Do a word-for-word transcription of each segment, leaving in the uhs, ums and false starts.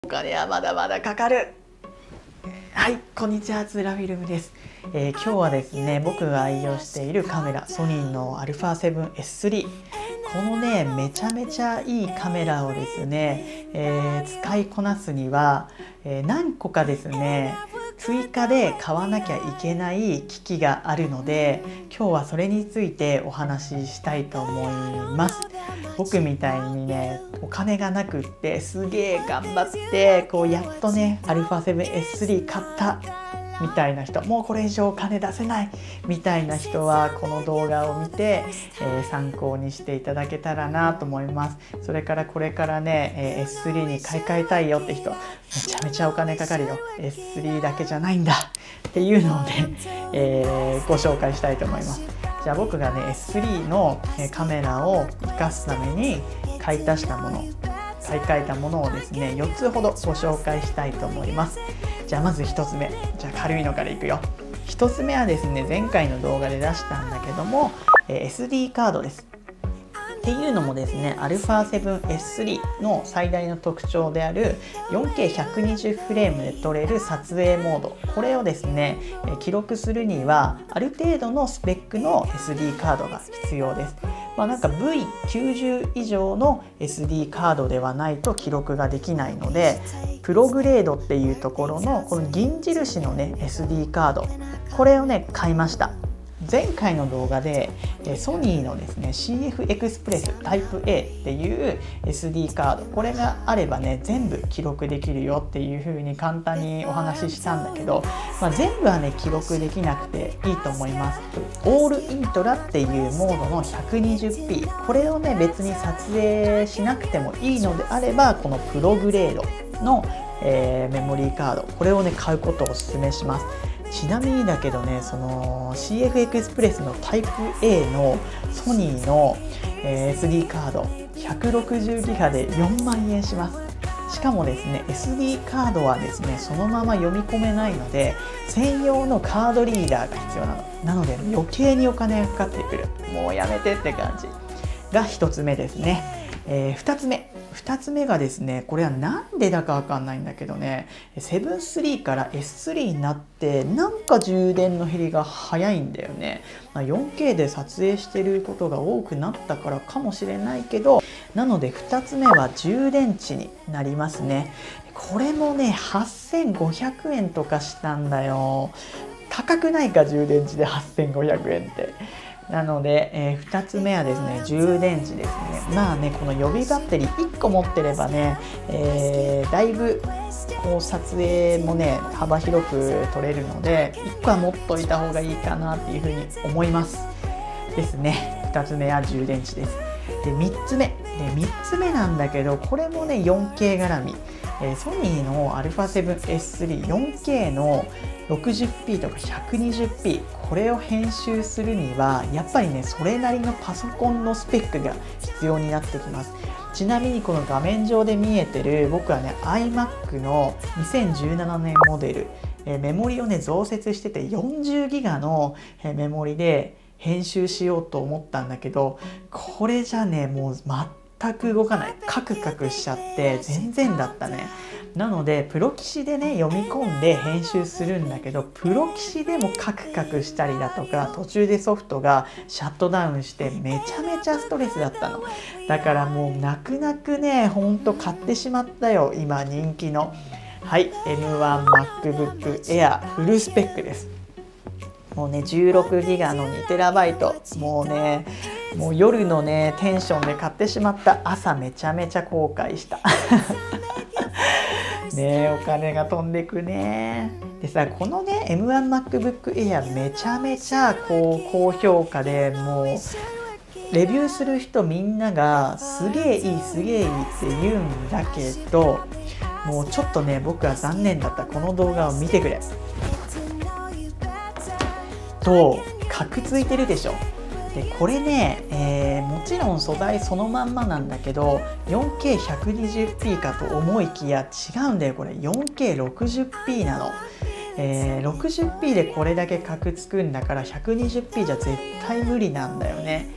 お金はまだまだかかる。はい、こんにちは、ツーラフィルムです。えー、今日はですね、僕が愛用しているカメラ、ソニーの アルファセブンエススリー。このね、めちゃめちゃいいカメラをですね、えー、使いこなすには、えー、何個かですね、追加で買わなきゃいけない機器があるので、今日はそれについてお話ししたいと思います。僕みたいにね、お金がなくってすげえ頑張ってこうやっとね アルファセブンエススリー 買ったみたいな人、もうこれ以上お金出せないみたいな人はこの動画を見て、えー、参考にしていただけたらなと思います。それからこれからね、えー、エススリー に買い替えたいよって人、めちゃめちゃお金かかるよ、 エススリー だけじゃないんだっていうのをね、えー、ご紹介したいと思います。じゃあ僕がね エススリー のカメラを生かすために買い足したもの、買い替えたものをですねよっつほどご紹介したいと思います。じゃあまずひとつめ、じゃあ軽いのからいくよ。ひとつめはですね、前回の動画で出したんだけども エスディー カードです。っていうのもですね、 アルファセブンエススリー の最大の特徴である よんケーひゃくにじゅう フレームで撮れる撮影モード、これをですね記録するにはある程度のスペックの エスディー カードが必要です。まあなんか ブイきゅうじゅう 以上の エスディー カードではないと記録ができないので、プログレードっていうところのこの銀印のね エスディー カード、これをね買いました。前回の動画でソニーのですね シーエフ エクスプレスタイプ エー っていう エスディー カード、これがあればね全部記録できるよっていう風に簡単にお話ししたんだけど、まあ、全部はね記録できなくていいと思います。オールイントラっていうモードの ひゃくにじゅうピー、 これをね別に撮影しなくてもいいのであれば、このプログレードの、えー、メモリーカード、これをね買うことをお勧めします。ちなみにだけどね、その シーエフ エクスプレスのタイプ エー のソニーの エスディー カードひゃくろくじゅうギガでよんまんえんします。しかもですね エスディー カードはですねそのまま読み込めないので、専用のカードリーダーが必要なの。なので余計にお金がかかってくる。もうやめてって感じがひとつめですね。えー、ふたつめふたつめがですね、これはなんでだかわかんないんだけどね、セブンスリー から エススリー になってなんか充電の減りが早いんだよね。まあ、よんケー で撮影してることが多くなったからかもしれないけど、なのでふたつめは充電池になりますね。これもねはっせんごひゃくえんとかしたんだよ。高くないか、充電池ではっせんごひゃくえんって。なので、えー、ふたつめはですね充電池ですね。まあね、この予備バッテリーいっこ持ってればね、えー、だいぶこう撮影もね幅広く撮れるので、いっこは持っといた方がいいかなっていうふうに思いますですね。ふたつめは充電池です。でみっつめでみっつめなんだけど、これもね よんケー 絡み、えー、ソニーの アルファセブンエススリーよんケー の ろくじゅうピー とか ひゃくにじゅうピー、 これを編集するにはやっぱりねそれなりのパソコンのスペックが必要になってきます。ちなみにこの画面上で見えてる僕はね アイマック のにせんじゅうななねんモデル、えー、メモリをね増設しててよんじゅうギガのメモリで編集しようと思ったんだけど、これじゃねもう全く動かない。カクカクしちゃって全然だったね。なのでプロ棋士でね読み込んで編集するんだけど、プロ棋士でもカクカクしたりだとか、途中でソフトがシャットダウンしてめちゃめちゃストレスだったの。だからもう泣く泣くねほんと買ってしまったよ、今人気の。はい、エムワンマックブックエア フルスペックです。もうねじゅうろくギガのにテラバイト、もうねもう夜のねテンションで買ってしまった。朝めちゃめちゃ後悔したねえ、お金が飛んでくね。でさ、このね エムワンマックブックエア めちゃめちゃこう高評価で、もうレビューする人みんながすげえいいすげえいいって言うんだけど、もうちょっとね僕は残念だった。この動画を見てくれ。とカクついてるでしょ。でこれね、えー、もちろん素材そのまんまなんだけど よんケーひゃくにじゅうピー かと思いきや違うんだよ。これ よんケーろくじゅうピー なの。えー、ろくじゅうピー でこれだけカクつくんだから ひゃくにじゅうピー じゃ絶対無理なんだよね。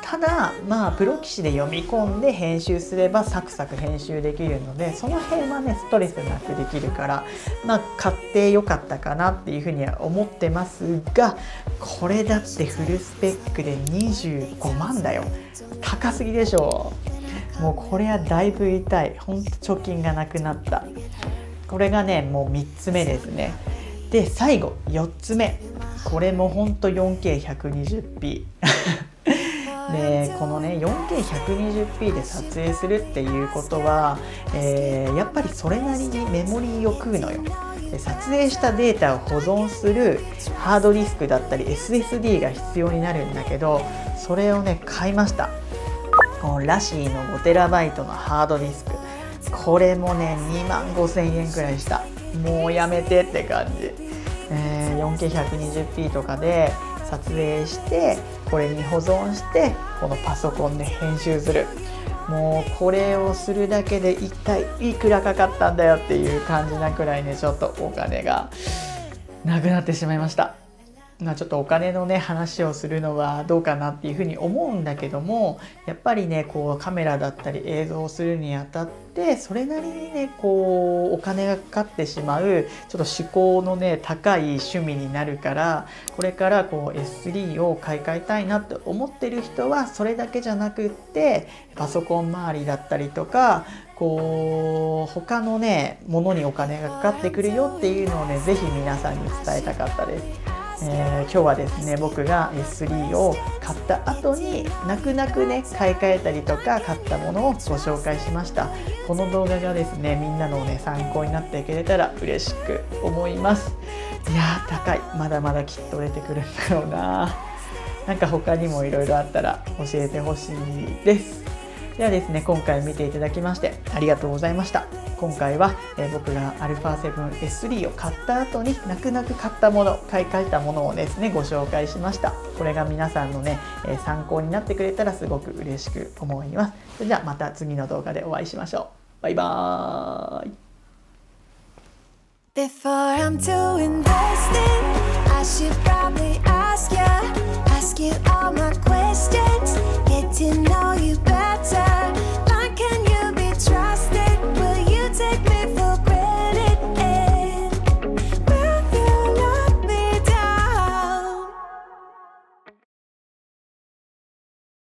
ただまあプロ棋士で読み込んで編集すればサクサク編集できるので、その辺はねストレスなくできるから、まあ買ってよかったかなっていうふうには思ってますが、これだってフルスペックでにじゅうごまんだよ。高すぎでしょ。もうこれはだいぶ痛い。ほんと貯金がなくなった。これがねもうみっつめですね。で最後よっつめ、これもほんと よんケーひゃくにじゅうピー でこのね よんケーひゃくにじゅうピー で撮影するっていうことは、えー、やっぱりそれなりにメモリーを食うのよ。で撮影したデータを保存するハードディスクだったり エスエスディー が必要になるんだけど、それをね買いました。このラシーの ごテラバイト のハードディスク、これもねにまんごせんえんくらいした。もうやめてって感じ。えー、よんケーひゃくにじゅうピー とかで撮影してこれに保存してこのパソコンで編集する。もうこれをするだけで一体いくらかかったんだよっていう感じなくらいね、ちょっとお金がなくなってしまいました。まあちょっとお金のね話をするのはどうかなっていうふうに思うんだけども、やっぱりねこうカメラだったり映像をするにあたってそれなりにねこうお金がかかってしまうちょっと趣向のね高い趣味になるから、これからこう エススリー を買い替えたいなって思ってる人はそれだけじゃなくってパソコン周りだったりとかこう他のねものにお金がかかってくるよっていうのをね是非皆さんに伝えたかったです。えー、今日はですね僕が エススリー を買った後に泣く泣くね買い替えたりとか買ったものをご紹介しました。この動画がですねみんなのね参考になってくれたら嬉しく思います。いやー高い。まだまだきっと出てくるんだろうな。なんか他にもいろいろあったら教えてほしいです。ではですね今回見ていただきましてありがとうございました。今回は、えー、僕が アルファセブンエススリー を買った後に泣く泣く買ったもの、買い替えたものをですねご紹介しました。これが皆さんのね、えー、参考になってくれたらすごく嬉しく思います。それではまた次の動画でお会いしましょう。バイバーイ。Before I'm too invested